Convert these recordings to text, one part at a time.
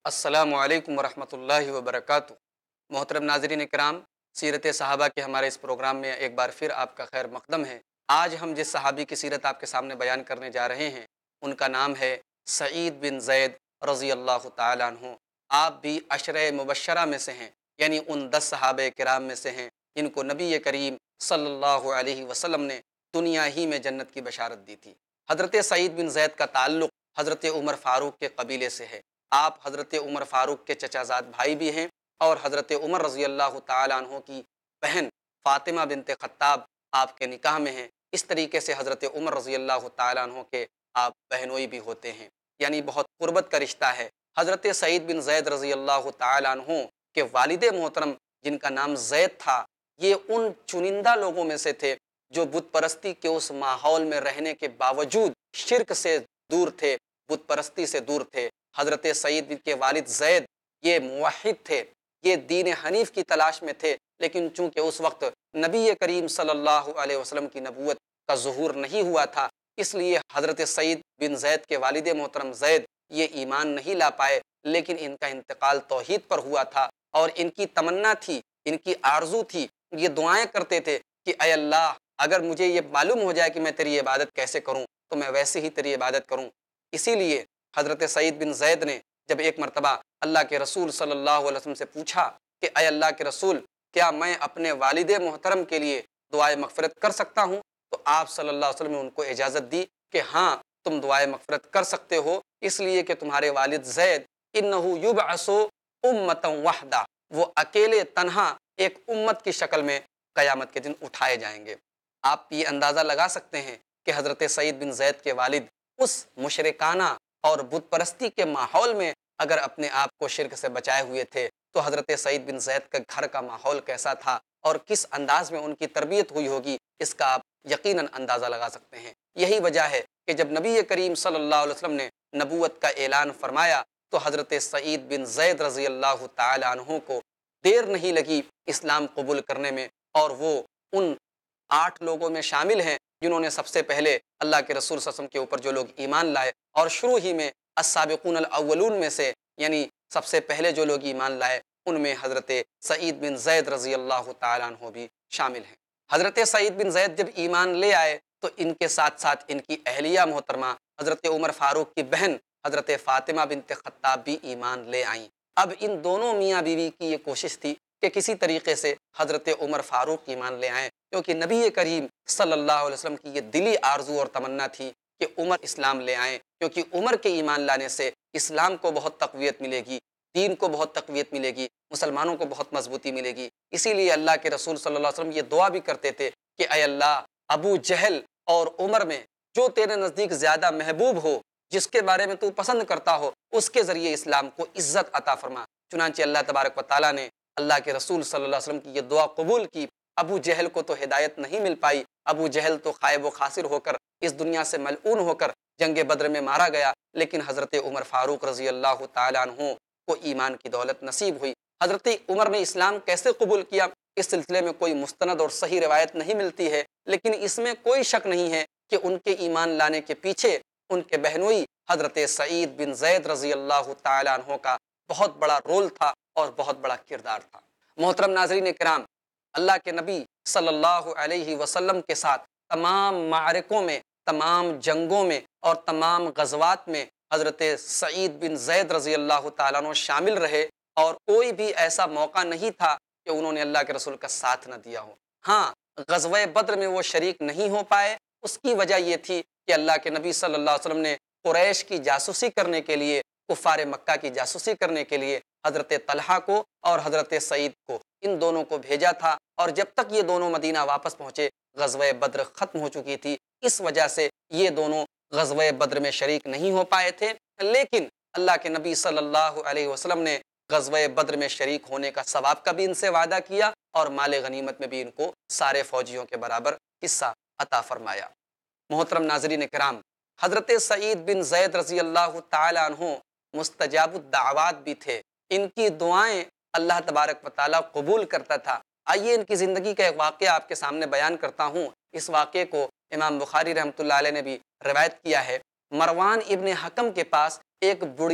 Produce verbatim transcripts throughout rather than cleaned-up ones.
السلام علیکم ورحمۃ اللہ وبرکاتہ۔ محترم ناظرین کرام، سیرت صحابہ کے ہمارے اس پروگرام میں ایک بار پھر آپ کا خیر مقدم ہے۔ آج ہم جس صحابی کی سیرت آپ کے سامنے بیان کرنے جا رہے ہیں ان کا نام ہے سعید بن زید رضی اللہ تعالیٰ عنہ۔ آپ بھی عشرہ مبشرہ میں سے ہیں، یعنی ان دس صحابہ کرام میں سے ہیں جن کو نبی کریم صلی اللہ علیہ وسلم نے دنیا ہی میں جنت کی بشارت دی تھی۔ حضرت سعید بن زید کا تعلق حضرت عمر فاروق کے قبیلے سے ہے۔ آپ حضرت عمر فاروق کے چچا زاد بھائی بھی ہیں اور حضرت عمر رضی اللہ تعالیٰ عنہ کی بہن فاطمہ بنت خطاب آپ کے نکاح میں ہیں۔ اس طریقے سے حضرت عمر رضی اللہ تعالیٰ عنہ کے آپ بہنوئی بھی ہوتے ہیں، یعنی بہت قربت کا رشتہ ہے۔ حضرت سعید بن زید رضی اللہ تعالیٰ عنہ کے والد محترم جن کا نام زید تھا، یہ ان چنندہ لوگوں میں سے تھے جو بت پرستی کے اس ماحول میں رہنے کے باوجود شرک سے دور تھے، بت پرستی سے دور تھے۔ حضرت سعید کے والد زید یہ موحد تھے، یہ دین حنیف کی تلاش میں تھے، لیکن چونکہ اس وقت نبی کریم صلی اللہ علیہ وسلم کی نبوت کا ظہور نہیں ہوا تھا، اس لیے حضرت سعید بن زید کے والد محترم زید یہ ایمان نہیں لا پائے، لیکن ان کا انتقال توحید پر ہوا تھا اور ان کی تمنا تھی، ان کی آرزو تھی، یہ دعائیں کرتے تھے کہ اے اللہ، اگر مجھے یہ معلوم ہو جائے کہ میں تیری عبادت کیسے کروں تو میں ویسے ہی تیری عبادت کروں۔ اسی لیے حضرت سعید بن زید نے جب ایک مرتبہ اللہ کے رسول صلی اللہ علیہ وسلم سے پوچھا کہ اے اللہ کے رسول، کیا میں اپنے والد محترم کے لیے دعائے مغفرت کر سکتا ہوں؟ تو آپ صلی اللہ علیہ وسلم نے ان کو اجازت دی کہ ہاں، تم دعائے مغفرت کر سکتے ہو، اس لیے کہ تمہارے والد زید انہو یبعث امتا وحدہ، وہ اکیلے تنہا ایک امت کی شکل میں قیامت کے دن اٹھائے جائیں گے۔ آپ یہ اندازہ لگا سکتے ہیں کہ حضرت سعید بن زید کے والد اس مشرکانہ اور بت پرستی کے ماحول میں اگر اپنے آپ کو شرک سے بچائے ہوئے تھے تو حضرت سعید بن زید کا گھر کا ماحول کیسا تھا اور کس انداز میں ان کی تربیت ہوئی ہوگی، اس کا آپ یقیناً اندازہ لگا سکتے ہیں۔ یہی وجہ ہے کہ جب نبی کریم صلی اللہ علیہ وسلم نے نبوت کا اعلان فرمایا تو حضرت سعید بن زید رضی اللہ تعالی عنہ کو دیر نہیں لگی اسلام قبول کرنے میں، اور وہ ان آٹھ لوگوں میں شامل ہیں جنہوں نے سب سے پہلے اللہ کے رسول صلی اللہ علیہ وسلم کے اوپر جو لوگ ایمان لائے، اور شروع ہی میں السابقون الاولون میں سے، یعنی سب سے پہلے جو لوگ ایمان لائے ان میں حضرت سعید بن زید رضی اللہ تعالیٰ عنہ بھی شامل ہیں۔ حضرت سعید بن زید جب ایمان لے آئے تو ان کے ساتھ ساتھ ان کی اہلیہ محترمہ حضرت عمر فاروق کی بہن حضرت فاطمہ بنت خطاب بھی ایمان لے آئیں۔ اب ان دونوں میاں بیوی کی یہ کوشش تھی کہ کسی طریقے سے حضرت عمر فاروق ایمان لے آئیں، کیونکہ نبی کریم صلی اللہ علیہ وسلم کی یہ دلی آرزو اور تمنا تھی کہ عمر اسلام لے آئیں، کیونکہ عمر کے ایمان لانے سے اسلام کو بہت تقویت ملے گی، دین کو بہت تقویت ملے گی، مسلمانوں کو بہت مضبوطی ملے گی۔ اسی لیے اللہ کے رسول صلی اللہ علیہ وسلم یہ دعا بھی کرتے تھے کہ اے اللہ، ابو جہل اور عمر میں جو تیرے نزدیک زیادہ محبوب ہو، جس کے بارے میں تو پسند کرتا ہو، اس کے ذریعے اسلام کو عزت عطا فرما۔ چنانچہ اللہ تبارک و تعالیٰ نے اللہ کے رسول صلی اللہ علیہ وسلم کی یہ دعا قبول کی۔ ابو جہل کو تو ہدایت نہیں مل پائی، ابو جہل تو خائب و خاسر ہو کر اس دنیا سے ملعون ہو کر جنگ بدر میں مارا گیا، لیکن حضرت عمر فاروق رضی اللہ تعالیٰ عنہ کو ایمان کی دولت نصیب ہوئی۔ حضرت عمر نے اسلام کیسے قبول کیا، اس سلسلے میں کوئی مستند اور صحیح روایت نہیں ملتی ہے، لیکن اس میں کوئی شک نہیں ہے کہ ان کے ایمان لانے کے پیچھے ان کے بہنوئی حضرت سعید بن زید رضی اللہ تعالیٰ عنہ کا بہت بڑا رول تھا اور بہت بڑا کردار تھا۔ محترم ناظرین کرام، اللہ کے نبی صلی اللہ علیہ وسلم کے ساتھ تمام معرکوں میں، تمام جنگوں میں اور تمام غزوات میں حضرت سعید بن زید رضی اللہ تعالیٰ عنہ شامل رہے، اور کوئی بھی ایسا موقع نہیں تھا کہ انہوں نے اللہ کے رسول کا ساتھ نہ دیا ہو۔ ہاں، غزوہ بدر میں وہ شریک نہیں ہو پائے، اس کی وجہ یہ تھی کہ اللہ کے نبی صلی اللہ علیہ وسلم نے قریش کی جاسوسی کرنے کے لیے، کفار مکہ کی جاسوسی کرنے کے لیے حضرت طلحہ کو اور حضرت سعید کو، ان دونوں کو بھیجا تھا، اور جب تک یہ دونوں مدینہ واپس پہنچے غزوہ بدر ختم ہو چکی تھی۔ اس وجہ سے یہ دونوں غزوہ بدر میں شریک نہیں ہو پائے تھے، لیکن اللہ کے نبی صلی اللہ علیہ وسلم نے غزوہ بدر میں شریک ہونے کا ثواب کا بھی ان سے وعدہ کیا، اور مال غنیمت میں بھی ان کو سارے فوجیوں کے برابر حصہ عطا فرمایا۔ محترم ناظرین کرام، حضرت سعید بن زید رضی اللہ تعالی عنہ مستجاب الدعوات بھی تھے، ان کی دعائیں اللہ تبارک و تعالیٰ قبول کرتا تھا۔ آئیے ان کی زندگی کا ایک واقعہ آپ کے سامنے بیان کرتا ہوں۔ اس واقعے کو امام بخاری رحمۃ اللہ علیہ نے بھی روایت کیا ہے۔ مروان ابن حکم کے پاس ایک بڑھیا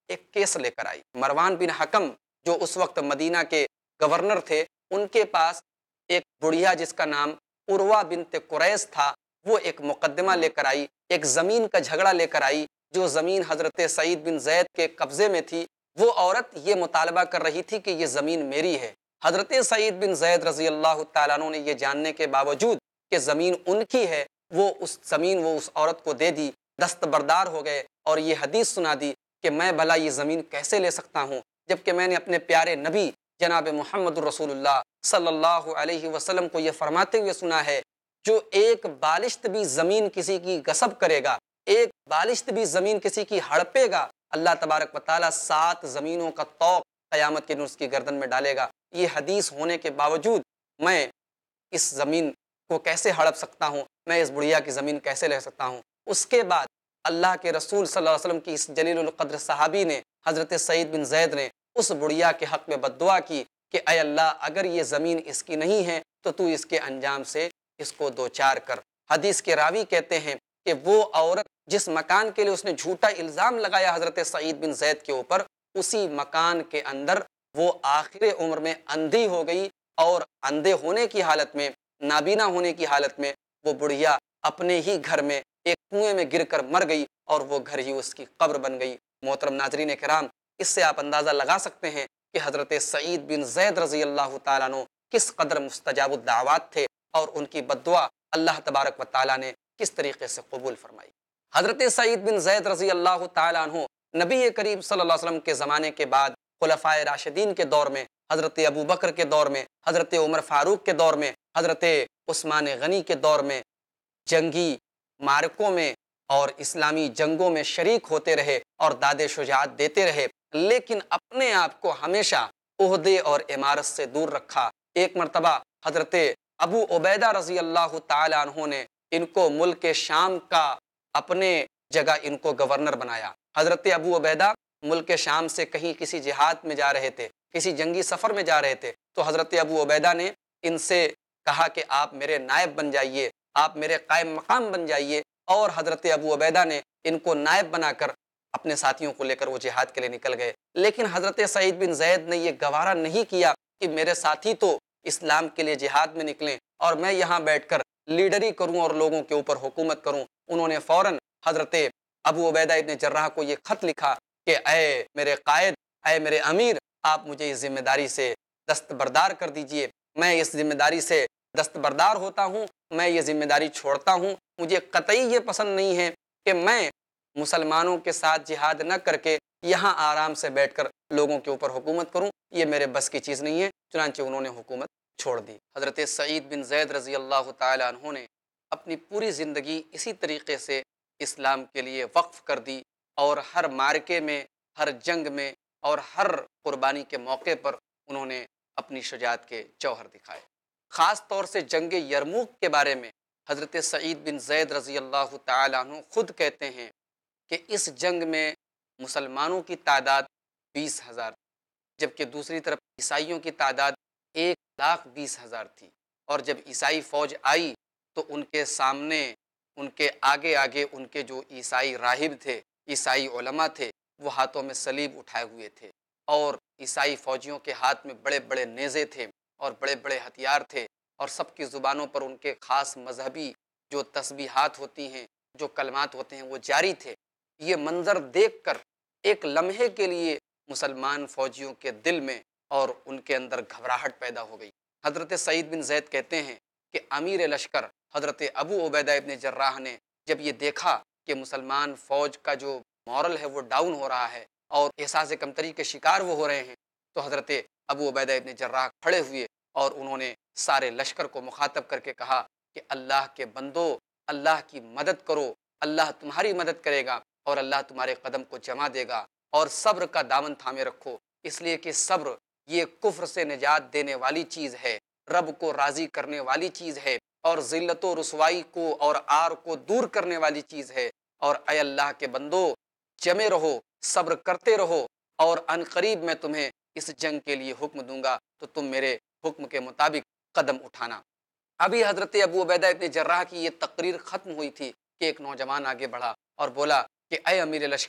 ایک کیس لے کر آئی۔ مروان بن حکم جو اس وقت مدینہ کے گورنر تھے، ان کے پاس ایک بڑھیا جس کا نام عروہ بنت قریظ تھا، وہ ایک مقدمہ لے کر آئی، ایک زمین کا جھگڑا لے کر آئی، جو زمین حضرت سعید بن زید کے قبضے میں تھی۔ وہ عورت یہ مطالبہ کر رہی تھی کہ یہ زمین میری ہے۔ حضرت سعید بن زید رضی اللہ تعالیٰ عنہ نے یہ جاننے کے باوجود کہ زمین ان کی ہے، وہ اس زمین وہ اس عورت کو دے دی، دستبردار ہو گئے اور یہ حدیث سنا دی کہ میں بھلا یہ زمین کیسے لے سکتا ہوں، جبکہ میں نے اپنے پیارے نبی جناب محمد الرسول اللہ صلی اللہ علیہ وسلم کو یہ فرماتے ہوئے سنا ہے، جو ایک بالشت بھی زمین کسی کی غصب کرے گا، ایک بالشت بھی زمین کسی کی ہڑپے گا، اللہ تبارک و تعالیٰ سات زمینوں کا طوق قیامت کے دن اس کی گردن میں ڈالے گا۔ یہ حدیث ہونے کے باوجود میں اس زمین کو کیسے ہڑپ سکتا ہوں، میں اس بڑھیا کی زمین کیسے لے سکتا ہوں؟ اس کے بعد اللہ کے رسول صلی اللہ علیہ وسلم کی اس جلیل القدر صحابی نے، حضرت سعید بن زید نے اس بڑھیا کے حق میں بد دعا کی کہ اے اللہ، اگر یہ زمین اس کی نہیں ہے تو تو اس کے انجام سے اس کو دوچار کر۔ حدیث کے راوی کہتے ہیں کہ وہ عورت جس مکان کے لیے اس نے جھوٹا الزام لگایا حضرت سعید بن زید کے اوپر، اسی مکان کے اندر وہ آخر عمر میں اندھی ہو گئی، اور اندھے ہونے کی حالت میں، نابینا ہونے کی حالت میں وہ بڑھیا اپنے ہی گھر میں ایک کنویں میں گر کر مر گئی، اور وہ گھر ہی اس کی قبر بن گئی۔ محترم ناظرین کرام، اس سے آپ اندازہ لگا سکتے ہیں کہ حضرت سعید بن زید رضی اللہ تعالیٰ عنہ کس قدر مستجاب الدعوات تھے، اور ان کی بد دعا اللہ تبارک و تعالیٰ نے کس طریقے سے قبول فرمائی۔ حضرت سعید بن زید رضی اللہ تعالیٰ عنہ نبی کریم صلی اللہ علیہ وسلم کے زمانے کے بعد خلفائے راشدین کے دور میں، حضرت ابو بکر کے دور میں، حضرت عمر فاروق کے دور میں، حضرت عثمان غنی کے دور میں جنگی معرکوں میں اور اسلامی جنگوں میں شریک ہوتے رہے اور داد شجاعت دیتے رہے، لیکن اپنے آپ کو ہمیشہ عہدے اور عمارت سے دور رکھا۔ ایک مرتبہ حضرت ابو عبیدہ رضی اللہ تعالی عنہ نے ان کو ملک شام کا اپنے جگہ ان کو گورنر بنایا۔ حضرت ابو عبیدہ ملک شام سے کہیں کسی جہاد میں جا رہے تھے، کسی جنگی سفر میں جا رہے تھے، تو حضرت ابو عبیدہ نے ان سے کہا کہ آپ میرے نائب بن جائیے، آپ میرے قائم مقام بن جائیے، اور حضرت ابو عبیدہ نے ان کو نائب بنا کر اپنے ساتھیوں کو لے کر وہ جہاد کے لیے نکل گئے۔ لیکن حضرت سعید بن زید نے یہ گوارا نہیں کیا کہ میرے ساتھی تو اسلام کے لیے جہاد میں نکلیں اور میں یہاں بیٹھ کر لیڈری کروں اور لوگوں کے اوپر حکومت کروں۔ انہوں نے فوراً حضرت ابو عبیدہ ابن جراح کو یہ خط لکھا کہ اے میرے قائد، اے میرے امیر، آپ مجھے اس ذمہ داری سے دستبردار کر دیجئے۔ میں اس ذمہ داری سے دستبردار ہوتا ہوں، میں یہ ذمہ داری چھوڑتا ہوں۔ مجھے قطعی یہ پسند نہیں ہے کہ میں مسلمانوں کے ساتھ جہاد نہ کر کے یہاں آرام سے بیٹھ کر لوگوں کے اوپر حکومت کروں، یہ میرے بس کی چیز نہیں ہے۔ چنانچہ انہوں نے حکومت چھوڑ دی۔ حضرت سعید بن زید رضی اللہ تعالی عنہ نے اپنی پوری زندگی اسی طریقے سے اسلام کے لیے وقف کر دی، اور ہر معرکے میں، ہر جنگ میں اور ہر قربانی کے موقع پر انہوں نے اپنی شجاعت کے جوہر دکھائے۔ خاص طور سے جنگ یرموک کے بارے میں حضرت سعید بن زید رضی اللہ تعالی عنہ خود کہتے ہیں کہ اس جنگ میں مسلمانوں کی تعداد بیس ہزار تھی، جبکہ دوسری طرف عیسائیوں کی تعداد ایک لاکھ بیس ہزار تھی، اور جب عیسائی فوج آئی تو ان کے سامنے، ان کے آگے آگے ان کے جو عیسائی راہب تھے، عیسائی علماء تھے، وہ ہاتھوں میں صلیب اٹھائے ہوئے تھے، اور عیسائی فوجیوں کے ہاتھ میں بڑے بڑے نیزے تھے اور بڑے بڑے ہتھیار تھے، اور سب کی زبانوں پر ان کے خاص مذہبی جو تسبیحات ہوتی ہیں، جو کلمات ہوتے ہیں، وہ جاری تھے۔ یہ منظر دیکھ کر ایک لمحے کے لیے مسلمان فوجیوں کے دل میں اور ان کے اندر گھبراہٹ پیدا ہو گئی۔ حضرت سعید بن زید کہتے ہیں کہ امیر لشکر حضرت ابو عبیدہ ابن جراح نے جب یہ دیکھا کہ مسلمان فوج کا جو مورل ہے وہ ڈاؤن ہو رہا ہے اور احساس کمتری کے شکار وہ ہو رہے ہیں، تو حضرت ابو عبیدہ ابن جراح کھڑے ہوئے اور انہوں نے سارے لشکر کو مخاطب کر کے کہا کہ اللہ کے بندو، اللہ کی مدد کرو، اللہ تمہاری مدد کرے گا اور اللہ تمہارے قدم کو جما دے گا، اور صبر کا دامن تھامے رکھو، اس لیے کہ صبر یہ کفر سے نجات دینے والی چیز ہے، رب کو راضی کرنے والی چیز ہے، اور ذلت و رسوائی کو اور عار کو دور کرنے والی چیز ہے۔ اور اے اللہ کے بندو، جمے رہو، صبر کرتے رہو، اور ان قریب میں تمہیں اس جنگ کے لیے حکم دوں گا تو تم میرے حکم کے مطابق قدم اٹھانا۔ ابھی حضرت ابو عبیدہ ابن جراح کی یہ تقریر ختم ہوئی تھی کہ ایک نوجوان آگے بڑھا اور بولا کہ اے امیر لشکر،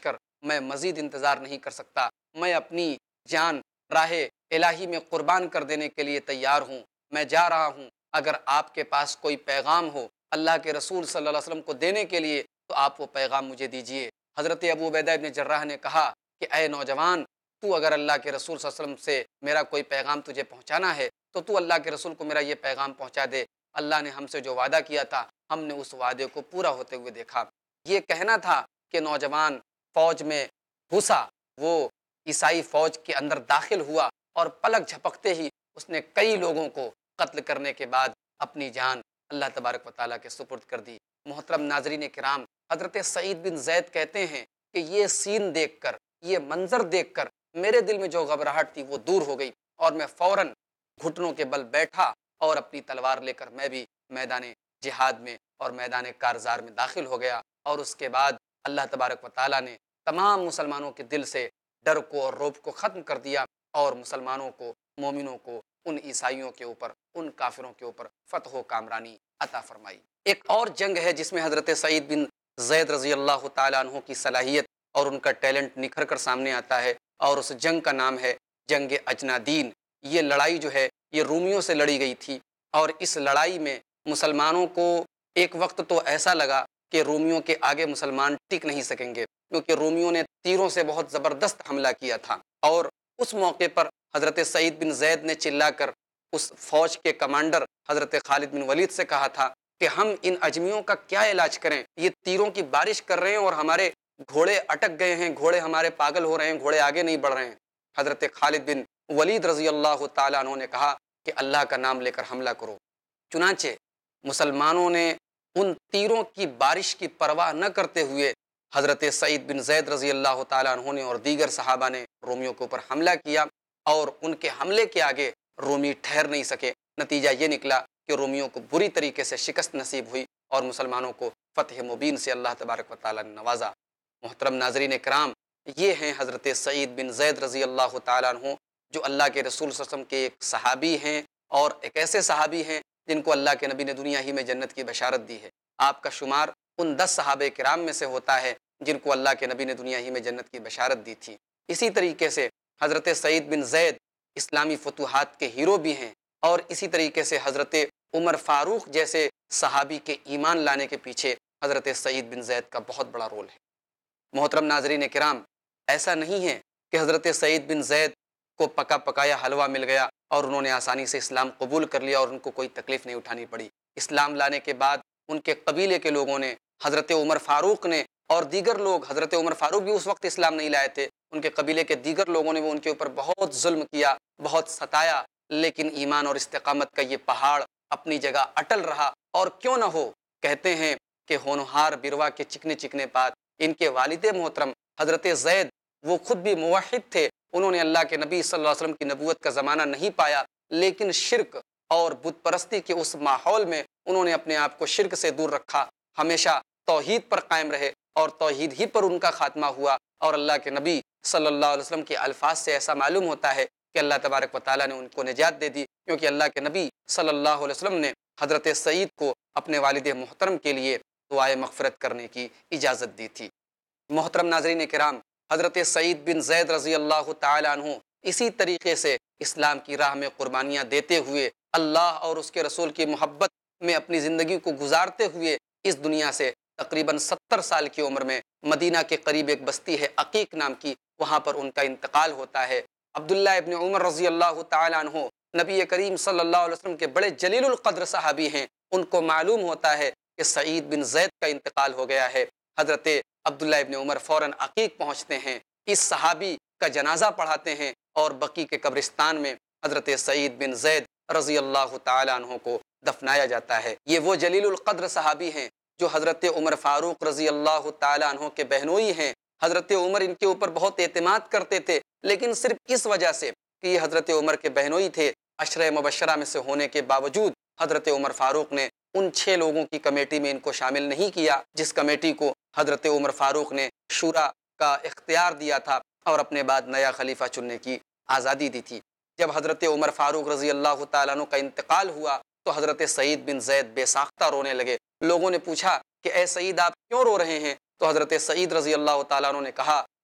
میں مزید انتظار نہیں کر سکتا، میں اپنی جان راہ الہی میں قربان کر دینے کے لیے تیار ہوں، میں جا رہا ہوں، اگر آپ کے پاس کوئی پیغام ہو اللہ کے رسول صلی اللہ علیہ وسلم کو دینے کے لیے تو آپ وہ پیغام مجھے دیجیے۔ حضرت ابو عبیدہ ابن جراح نے کہا کہ اے نوجوان، تو اگر اللہ کے رسول صلی اللہ علیہ وسلم سے میرا کوئی پیغام تجھے پہنچانا ہے تو تو اللہ کے رسول کو میرا یہ پیغام پہنچا دے، اللہ نے ہم سے جو وعدہ کیا تھا ہم نے اس وعدے کو پورا ہوتے ہوئے دیکھا۔ یہ کہنا تھا کہ نوجوان فوج میں گھسا، وہ عیسائی فوج کے اندر داخل ہوا اور پلک جھپکتے ہی اس نے کئی لوگوں کو قتل کرنے کے بعد اپنی جان اللہ تبارک و تعالیٰ کے سپرد کر دی۔ محترم ناظرین کرام، حضرت سعید بن زید کہتے ہیں کہ یہ سین دیکھ کر، یہ منظر دیکھ کر میرے دل میں جو گھبراہٹ تھی وہ دور ہو گئی اور میں فوراً گھٹنوں کے بل بیٹھا اور اپنی تلوار لے کر میں بھی میدان جہاد میں اور میدان کارزار میں داخل ہو گیا، اور اس کے بعد اللہ تبارک و تعالیٰ نے تمام مسلمانوں کے دل سے ڈر کو اور رعب کو ختم کر دیا اور مسلمانوں کو، مومنوں کو ان عیسائیوں کے اوپر، ان کافروں کے اوپر فتح و کامرانی عطا فرمائی۔ ایک اور جنگ ہے جس میں حضرت سعید بن زید رضی اللہ تعالیٰ عنہ کی صلاحیت اور ان کا ٹیلنٹ نکھر کر سامنے آتا ہے، اور اس جنگ کا نام ہے جنگ اجنادین۔ یہ لڑائی جو ہے یہ رومیوں سے لڑی گئی تھی، اور اس لڑائی میں مسلمانوں کو ایک وقت تو ایسا لگا کہ رومیوں کے آگے مسلمان ٹک نہیں سکیں گے، کیونکہ رومیوں نے تیروں سے بہت زبردست حملہ کیا تھا، اور اس موقع پر حضرت سعید بن زید نے چلا کر اس فوج کے کمانڈر حضرت خالد بن ولید سے کہا تھا کہ ہم ان اجمیوں کا کیا علاج کریں، یہ تیروں کی بارش کر رہے ہیں اور ہمارے گھوڑے اٹک گئے ہیں، گھوڑے ہمارے پاگل ہو رہے ہیں، گھوڑے آگے نہیں بڑھ رہے ہیں۔ حضرت خالد بن ولید رضی اللہ تعالیٰ عنہ نے کہا کہ اللہ کا نام لے کر حملہ کرو۔ چنانچہ مسلمانوں نے ان تیروں کی بارش کی پرواہ نہ کرتے ہوئے حضرت سعید بن زید رضی اللہ تعالیٰ عنہ نے اور دیگر صحابہ نے رومیوں کے اوپر حملہ کیا، اور ان کے حملے کے آگے رومی ٹھہر نہیں سکے۔ نتیجہ یہ نکلا کہ رومیوں کو بری طریقے سے شکست نصیب ہوئی اور مسلمانوں کو فتح مبین سے اللہ تبارک و تعالیٰ نے نوازا۔ محترم ناظرین کرام، یہ ہیں حضرت سعید بن زید رضی اللہ تعالیٰ عنہ، جو اللہ کے رسول صلی اللہ علیہ وسلم کے ایک صحابی ہیں، اور ایک ایسے صحابی ہیں جن کو اللہ کے نبی نے دنیا ہی میں جنت کی بشارت دی ہے۔ آپ کا شمار ان دس صحابہ کرام میں سے ہوتا ہے جن کو اللہ کے نبی نے دنیا ہی میں جنت کی بشارت دی تھی۔ اسی طریقے سے حضرت سعید بن زید اسلامی فتوحات کے ہیرو بھی ہیں، اور اسی طریقے سے حضرت عمر فاروق جیسے صحابی کے ایمان لانے کے پیچھے حضرت سعید بن زید کا بہت بڑا رول ہے۔ محترم ناظرین کرام، ایسا نہیں ہے کہ حضرت سعید بن زید کو پکا پکایا حلوہ مل گیا اور انہوں نے آسانی سے اسلام قبول کر لیا اور ان کو کوئی تکلیف نہیں اٹھانی پڑی۔ اسلام لانے کے بعد ان کے قبیلے کے لوگوں نے، حضرت عمر فاروق نے اور دیگر لوگ، حضرت عمر فاروق بھی اس وقت اسلام نہیں لائے تھے، ان کے قبیلے کے دیگر لوگوں نے وہ ان کے اوپر بہت ظلم کیا، بہت ستایا، لیکن ایمان اور استقامت کا یہ پہاڑ اپنی جگہ اٹل رہا۔ اور کیوں نہ ہو، کہتے ہیں کہ ہونہار بروا کے چکنے چکنے پات، ان کے والد محترم حضرت زید وہ خود بھی موحد تھے، انہوں نے اللہ کے نبی صلی اللہ علیہ وسلم کی نبوت کا زمانہ نہیں پایا، لیکن شرک اور بت پرستی کے اس ماحول میں انہوں نے اپنے آپ کو شرک سے دور رکھا، ہمیشہ توحید پر قائم رہے، اور توحید ہی پر ان کا خاتمہ ہوا۔ اور اللہ کے نبی صلی اللہ علیہ وسلم کے الفاظ سے ایسا معلوم ہوتا ہے کہ اللہ تبارک و تعالیٰ نے ان کو نجات دے دی، کیونکہ اللہ کے نبی صلی اللہ علیہ وسلم نے حضرت سعید کو اپنے والد محترم کے لیے دعائے مغفرت کرنے کی اجازت دی تھی۔ محترم ناظرین کرام، حضرت سعید بن زید رضی اللہ تعالیٰ عنہ اسی طریقے سے اسلام کی راہ میں قربانیاں دیتے ہوئے، اللہ اور اس کے رسول کی محبت میں اپنی زندگی کو گزارتے ہوئے اس دنیا سے تقریباً ستر سال کی عمر میں مدینہ کے قریب ایک بستی ہے عقیق نام کی، وہاں پر ان کا انتقال ہوتا ہے۔ عبداللہ ابن عمر رضی اللہ تعالیٰ عنہ نبی کریم صلی اللہ علیہ وسلم کے بڑے جلیل القدر صحابی ہیں، ان کو معلوم ہوتا ہے کہ سعید بن زید کا انتقال ہو گیا ہے۔ حضرت عبداللہ ابن عمر فوراً عقیق پہنچتے ہیں، اس صحابی کا جنازہ پڑھاتے ہیں، اور بقی کے قبرستان میں حضرت سعید بن زید رضی اللہ تعالیٰ عنہ کو دفنایا جاتا ہے۔ یہ وہ جلیل القدر صحابی ہیں جو حضرت عمر فاروق رضی اللہ تعالیٰ عنہ کے بہنوئی ہیں۔ حضرت عمر ان کے اوپر بہت اعتماد کرتے تھے، لیکن صرف اس وجہ سے کہ یہ حضرت عمر کے بہنوئی تھے، عشرہ مبشرہ میں سے ہونے کے باوجود حضرت عمر فاروق نے ان چھ لوگوں کی کمیٹی میں ان کو شامل نہیں کیا جس کمیٹی کو حضرت عمر فاروق نے شورا کا اختیار دیا تھا اور اپنے بعد نیا خلیفہ چننے کی آزادی دی تھی۔ جب حضرت عمر فاروق رضی اللہ تعالیٰ عنہ کا انتقال ہوا تو حضرت سعید بن زید بے ساختہ رونے لگے۔ لوگوں نے پوچھا کہ اے سعید آپ کیوں رو رہے ہیں؟ تو حضرت سعید رضی اللہ تعالیٰ عنہ نے کہا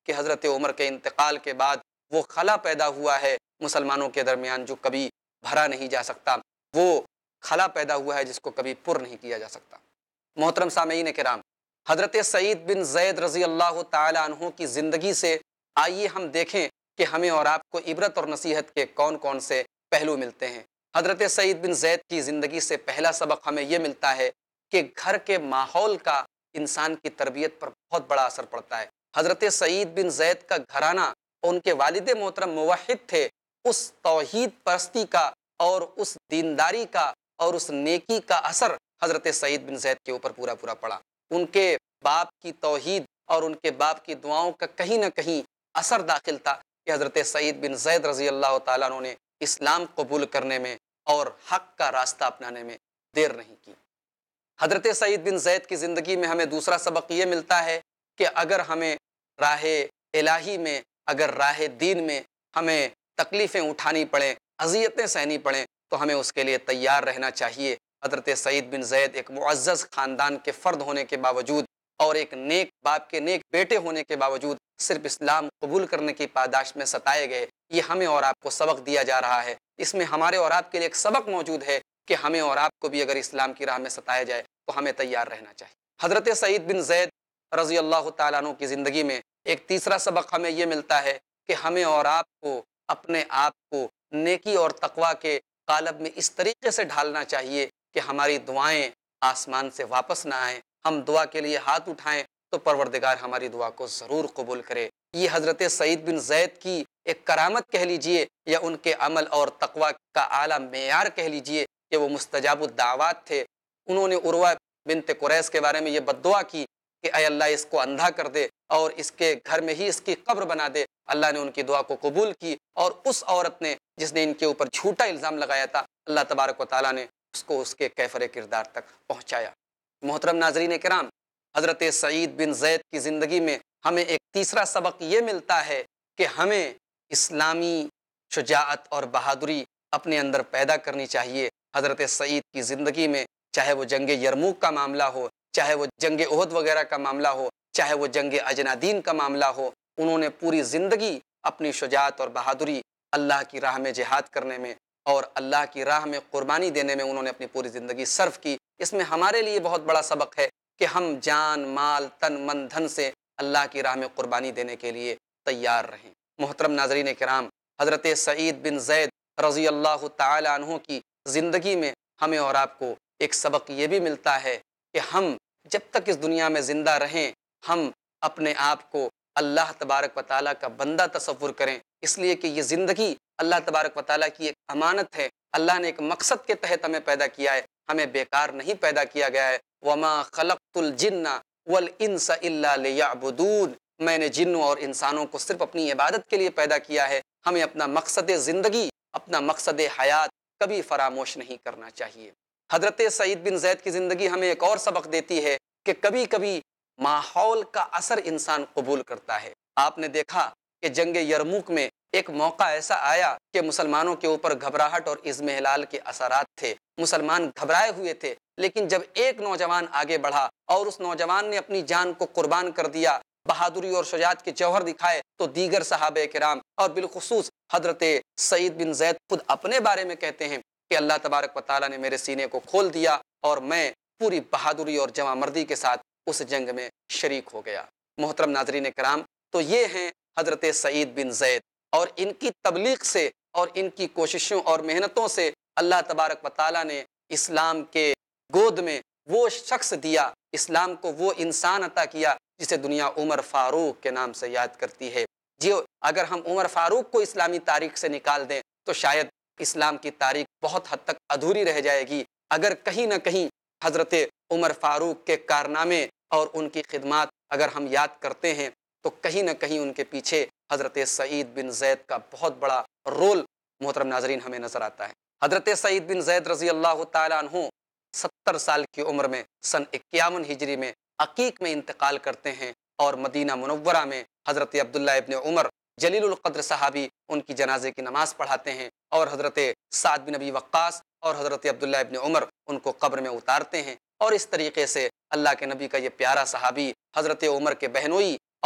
کہ حضرت عمر کے انتقال کے بعد وہ خلا پیدا ہوا ہے مسلمانوں کے درمیان جو کبھی بھرا نہیں جا سکتا، وہ خلا پیدا ہوا ہے جس کو کبھی پر نہیں کیا جا سکتا۔ محترم سامعین کرام، حضرت سعید بن زید رضی اللہ تعالی عنہ کی زندگی سے آئیے ہم دیکھیں کہ ہمیں اور آپ کو عبرت اور نصیحت کے کون کون سے پہلو ملتے ہیں۔ حضرت سعید بن زید کی زندگی سے پہلا سبق ہمیں یہ ملتا ہے کہ گھر کے ماحول کا انسان کی تربیت پر بہت بڑا اثر پڑتا ہے۔ حضرت سعید بن زید کا گھرانہ، ان کے والد محترم موحد تھے، اس توحید پرستی کا اور اس دینداری کا اور اس نیکی کا اثر حضرت سعید بن زید کے اوپر پورا پورا پڑا۔ ان کے باپ کی توحید اور ان کے باپ کی دعاؤں کا کہیں نہ کہیں اثر داخل تھا کہ حضرت سعید بن زید رضی اللہ تعالیٰ عنہ نے اسلام قبول کرنے میں اور حق کا راستہ اپنانے میں دیر نہیں کی۔ حضرت سعید بن زید کی زندگی میں ہمیں دوسرا سبق یہ ملتا ہے کہ اگر ہمیں راہ الہی میں، اگر راہ دین میں ہمیں تکلیفیں اٹھانی پڑیں، اذیتیں سہنی پڑیں، تو ہمیں اس کے لیے تیار رہنا چاہیے۔ حضرت سعید بن زید ایک معزز خاندان کے فرد ہونے کے باوجود اور ایک نیک باپ کے نیک بیٹے ہونے کے باوجود صرف اسلام قبول کرنے کی پاداش میں ستائے گئے۔ یہ ہمیں اور آپ کو سبق دیا جا رہا ہے۔ اس میں ہمارے اور آپ کے لیے ایک سبق موجود ہے کہ ہمیں اور آپ کو بھی اگر اسلام کی راہ میں ستایا جائے تو ہمیں تیار رہنا چاہیے۔ حضرت سعید بن زید رضی اللہ تعالیٰ عنہ کی زندگی میں ایک تیسرا سبق ہمیں یہ ملتا ہے کہ ہمیں اور آپ کو اپنے آپ کو نیکی اور تقوی کے قالب میں اس طریقے سے ڈھالنا چاہیے کہ ہماری دعائیں آسمان سے واپس نہ آئیں، ہم دعا کے لیے ہاتھ اٹھائیں تو پروردگار ہماری دعا کو ضرور قبول کرے۔ یہ حضرت سعید بن زید کی ایک کرامت کہہ لیجئے یا ان کے عمل اور تقوی کا اعلیٰ معیار کہہ لیجئے کہ وہ مستجاب الدعوات تھے۔ انہوں نے عروہ بنت قریش کے بارے میں یہ بد دعا کی کہ اے اللہ اس کو اندھا کر دے اور اس کے گھر میں ہی اس کی قبر بنا دے۔ اللہ نے ان کی دعا کو قبول کی، اور اس عورت نے جس نے ان کے اوپر جھوٹا الزام لگایا تھا، اللہ تبارک و تعالیٰ نے اس کو اس کے کیفر کردار تک پہنچایا۔ محترم ناظرین کرام، حضرت سعید بن زید کی زندگی میں ہمیں ایک تیسرا سبق یہ ملتا ہے کہ ہمیں اسلامی شجاعت اور بہادری اپنے اندر پیدا کرنی چاہیے۔ حضرت سعید کی زندگی میں چاہے وہ جنگ یرموک کا معاملہ ہو، چاہے وہ جنگ احد وغیرہ کا معاملہ ہو، چاہے وہ جنگ اجنادین کا معاملہ ہو، انہوں نے پوری زندگی اپنی شجاعت اور بہادری اللہ کی راہ میں جہاد کرنے میں اور اللہ کی راہ میں قربانی دینے میں انہوں نے اپنی پوری زندگی صرف کی۔ اس میں ہمارے لیے بہت بڑا سبق ہے کہ ہم جان، مال، تن، من، دھن سے اللہ کی راہ میں قربانی دینے کے لیے تیار رہیں۔ محترم ناظرین کرام، حضرت سعید بن زید رضی اللہ تعالی عنہ کی زندگی میں ہمیں اور آپ کو ایک سبق یہ بھی ملتا ہے کہ ہم جب تک اس دنیا میں زندہ رہیں، ہم اپنے آپ کو اللہ تبارک و تعالیٰ کا بندہ تصور کریں، اس لیے کہ یہ زندگی اللہ تبارک و تعالیٰ کی ایک امانت ہے۔ اللہ نے ایک مقصد کے تحت ہمیں پیدا کیا ہے، ہمیں بیکار نہیں پیدا کیا گیا ہے۔ وَمَا خَلَقْتُ الْجِنَّ وَالْإِنسَ إِلَّا لِيَعْبُدُونَ، میں نے جنوں اور انسانوں کو صرف اپنی عبادت کے لیے پیدا کیا ہے۔ ہمیں اپنا مقصد زندگی، اپنا مقصد حیات کبھی فراموش نہیں کرنا چاہیے۔ حضرت سعید بن زید کی زندگی ہمیں ایک اور سبق دیتی ہے کہ کبھی کبھی ماحول کا اثر انسان قبول کرتا ہے۔ آپ نے دیکھا کہ جنگ یرموک میں ایک موقع ایسا آیا کہ مسلمانوں کے اوپر گھبراہٹ اور اضمحلال کے اثرات تھے، مسلمان گھبرائے ہوئے تھے، لیکن جب ایک نوجوان آگے بڑھا اور اس نوجوان نے اپنی جان کو قربان کر دیا، بہادری اور شجاعت کے جوہر دکھائے، تو دیگر صحابہ کرام اور بالخصوص حضرت سعید بن زید خود اپنے بارے میں کہتے ہیں کہ اللہ تبارک و تعالیٰ نے میرے سینے کو کھول دیا اور میں پوری بہادری اور جواں مردی کے ساتھ اس جنگ میں شریک ہو گیا۔ محترم ناظرین کرام، تو یہ ہیں حضرت سعید بن زید، اور ان کی تبلیغ سے اور ان کی کوششوں اور محنتوں سے اللہ تبارک و تعالیٰ نے اسلام کے گود میں وہ شخص دیا، اسلام کو وہ انسان عطا کیا جسے دنیا عمر فاروق کے نام سے یاد کرتی ہے۔ جو اگر ہم عمر فاروق کو اسلامی تاریخ سے نکال دیں تو شاید اسلام کی تاریخ بہت حد تک ادھوری رہ جائے گی۔ اگر کہیں نہ کہیں حضرت عمر فاروق کے کارنامے اور ان کی خدمات اگر ہم یاد کرتے ہیں تو کہیں نہ کہیں ان کے پیچھے حضرت سعید بن زید کا بہت بڑا رول محترم ناظرین ہمیں نظر آتا ہے۔ حضرت سعید بن زید رضی اللہ تعالیٰ عنہ ستر سال کی عمر میں سن اکیاون ہجری میں عقیق میں انتقال کرتے ہیں، اور مدینہ منورہ میں حضرت عبداللہ ابن عمر جلیل القدر صحابی ان کی جنازے کی نماز پڑھاتے ہیں، اور حضرت سعد بن ابی وقاص اور حضرت عبداللہ ابن عمر ان کو قبر میں اتارتے ہیں۔ اور اس طریقے سے اللہ کے نبی کا یہ پیارا صحابی حضرت عمر کے بہنوئی اور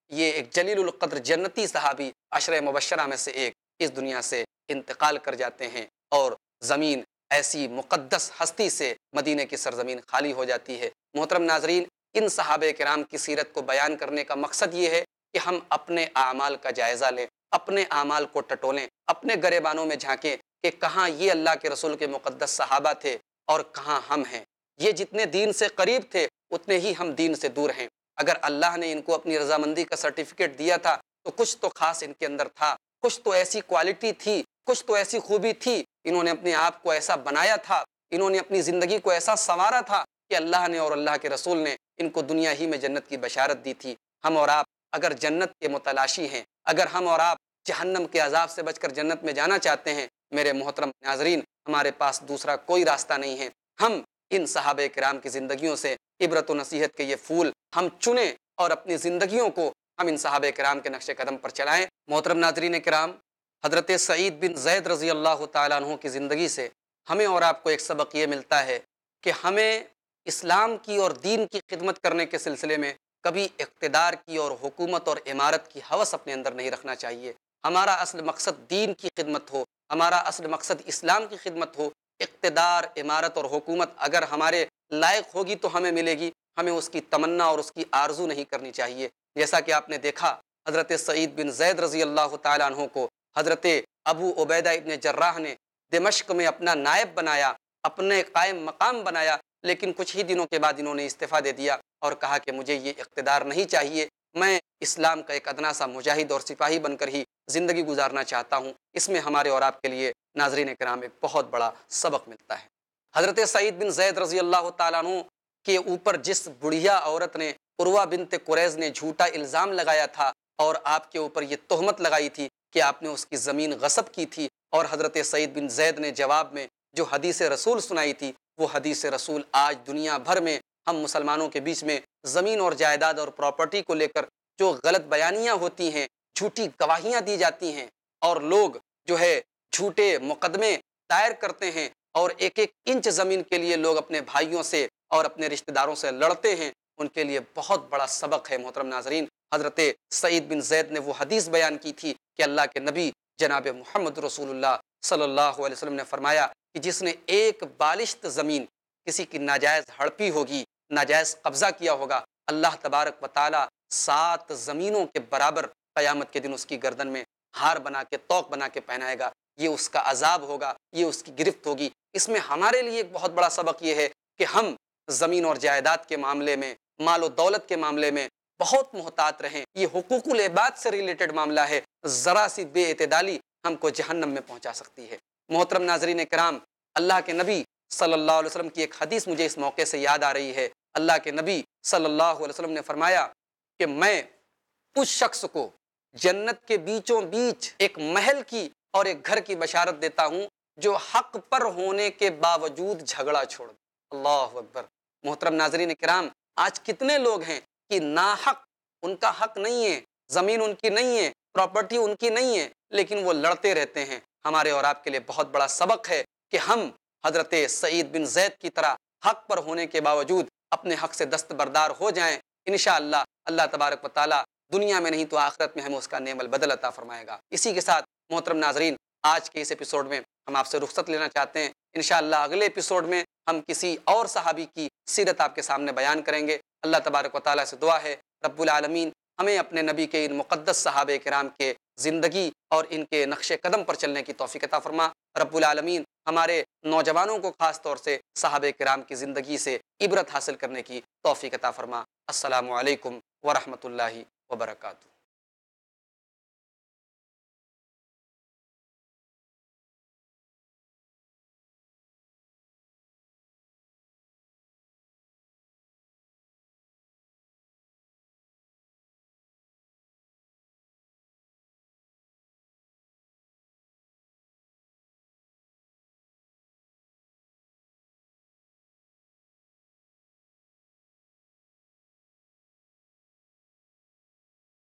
یہ ایک جلیل القدر جنتی صحابی عشرہ مبشرہ میں سے ایک اس دنیا سے انتقال کر جاتے ہیں، اور زمین ایسی مقدس ہستی سے مدینہ کی سرزمین خالی ہو جاتی ہے۔ محترم ناظرین، ان صحابہ کرام کی سیرت کو بیان کرنے کا مقصد یہ ہے کہ ہم اپنے اعمال کا جائزہ لیں، اپنے اعمال کو ٹٹولیں، اپنے گریبانوں میں جھانکیں کہ کہاں یہ اللہ کے رسول کے مقدس صحابہ تھے اور کہاں ہم ہیں۔ یہ جتنے دین سے قریب تھے اتنے ہی ہم دین سے دور ہیں۔ اگر اللہ نے ان کو اپنی رضامندی کا سرٹیفکیٹ دیا تھا تو کچھ تو خاص ان کے اندر تھا، کچھ تو ایسی کوالٹی تھی، کچھ تو ایسی خوبی تھی، انہوں نے اپنے آپ کو ایسا بنایا تھا، انہوں نے اپنی زندگی کو ایسا سنوارا تھا کہ اللہ نے اور اللہ کے رسول نے ان کو دنیا ہی میں جنت کی بشارت دی تھی۔ ہم اور آپ اگر جنت کے متلاشی ہیں، اگر ہم اور آپ جہنم کے عذاب سے بچ کر جنت میں جانا چاہتے ہیں، میرے محترم ناظرین، ہمارے پاس دوسرا کوئی راستہ نہیں ہے۔ ہم ان صحابہ کرام کی زندگیوں سے عبرت و نصیحت کے یہ پھول ہم چنیں اور اپنی زندگیوں کو ہم ان صحابہ کرام کے نقش قدم پر چلائیں۔ محترم ناظرین کرام، حضرت سعید بن زید رضی اللہ تعالیٰ عنہ کی زندگی سے ہمیں اور آپ کو ایک سبق یہ ملتا ہے کہ ہمیں اسلام کی اور دین کی خدمت کرنے کے سلسلے میں کبھی اقتدار کی اور حکومت اور عمارت کی ہوس اپنے اندر نہیں رکھنا چاہیے۔ ہمارا اصل مقصد دین کی خدمت ہو، ہمارا اصل مقصد اسلام کی خدمت ہو۔ اقتدار، عمارت اور حکومت اگر ہمارے لائق ہوگی تو ہمیں ملے گی، ہمیں اس کی تمنا اور اس کی آرزو نہیں کرنی چاہیے۔ جیسا کہ آپ نے دیکھا حضرت سعید بن زید رضی اللہ تعالیٰ عنہ کو حضرت ابو عبیدہ ابن جراح نے دمشق میں اپنا نائب بنایا، اپنے قائم مقام بنایا، لیکن کچھ ہی دنوں کے بعد انہوں نے استعفیٰ دے دیا اور کہا کہ مجھے یہ اقتدار نہیں چاہیے، میں اسلام کا ایک ادنا سا مجاہد اور سپاہی بن کر ہی زندگی گزارنا چاہتا ہوں۔ اس میں ہمارے اور آپ کے لیے ناظرین کرام ایک بہت بڑا سبق ملتا ہے۔ حضرت سعید بن زید رضی اللہ تعالیٰ عنہ کے اوپر جس بڑھیا عورت نے، عروہ بنت قریظ نے جھوٹا الزام لگایا تھا اور آپ کے اوپر یہ تہمت لگائی تھی کہ آپ نے اس کی زمین غصب کی تھی، اور حضرت سعید بن زید نے جواب میں جو حدیث رسول سنائی تھی، وہ حدیث رسول آج دنیا بھر میں ہم مسلمانوں کے بیچ میں زمین اور جائیداد اور پراپرٹی کو لے کر جو غلط بیانیاں ہوتی ہیں، جھوٹی گواہیاں دی جاتی ہیں، اور لوگ جو ہے جھوٹے مقدمے دائر کرتے ہیں، اور ایک ایک انچ زمین کے لیے لوگ اپنے بھائیوں سے اور اپنے رشتہ داروں سے لڑتے ہیں، ان کے لیے بہت بڑا سبق ہے۔ محترم ناظرین، حضرت سعید بن زید نے وہ حدیث بیان کی تھی کہ اللہ کے نبی جناب محمد رسول اللہ صلی اللہ علیہ وسلم نے فرمایا کہ جس نے ایک بالشت زمین کسی کی ناجائز ہڑپی ہوگی، ناجائز قبضہ کیا ہوگا، اللہ تبارک و تعالی سات زمینوں کے برابر قیامت کے دن اس کی گردن میں ہار بنا کے، توق بنا کے پہنائے گا۔ یہ اس کا عذاب ہوگا، یہ اس کی گرفت ہوگی۔ اس میں ہمارے لیے ایک بہت بڑا سبق یہ ہے کہ ہم زمین اور جائیداد کے معاملے میں، مال و دولت کے معاملے میں بہت محتاط رہیں۔ یہ حقوق العباد سے ریلیٹڈ معاملہ ہے، ذرا سی بے اعتدالی ہم کو جہنم میں پہنچا سکتی ہے۔ محترم ناظرین کرام، اللہ کے نبی صلی اللہ علیہ وسلم کی ایک حدیث مجھے اس موقع سے یاد آ رہی ہے۔ اللہ کے نبی صلی اللہ علیہ وسلم نے فرمایا کہ میں اس شخص کو جنت کے بیچوں بیچ ایک محل کی اور ایک گھر کی بشارت دیتا ہوں جو حق پر ہونے کے باوجود جھگڑا چھوڑ دے۔ اللہ اکبر۔ محترم ناظرین کرام، آج کتنے لوگ ہیں کہ ناحق، ان کا حق نہیں ہے، زمین ان کی نہیں ہے، پراپرٹی ان کی نہیں ہے، لیکن وہ لڑتے رہتے ہیں۔ ہمارے اور آپ کے لیے بہت بڑا سبق ہے کہ ہم حضرت سعید بن زید کی طرح حق پر ہونے کے باوجود اپنے حق سے دستبردار ہو جائیں۔ انشاءاللہ اللہ تبارک و تعالی دنیا میں نہیں تو آخرت میں ہمیں اس کا نعم البدل عطا فرمائے گا۔ اسی کے ساتھ محترم ناظرین، آج کے اس ایپیسوڈ میں ہم آپ سے رخصت لینا چاہتے ہیں۔ انشاءاللہ اگلے ایپیسوڈ میں ہم کسی اور صحابی کی سیرت آپ کے سامنے بیان کریں گے۔ اللہ تبارک و تعالیٰ سے دعا ہے رب العالمین ہمیں اپنے نبی کے ان مقدس صحابہ کرام کے زندگی اور ان کے نقش قدم پر چلنے کی توفیق عطا فرما۔ رب العالمین ہمارے نوجوانوں کو خاص طور سے صحابہ کرام کی زندگی سے عبرت حاصل کرنے کی توفیق عطا فرما۔ السلام علیکم ورحمۃ اللہ وبرکاتہ۔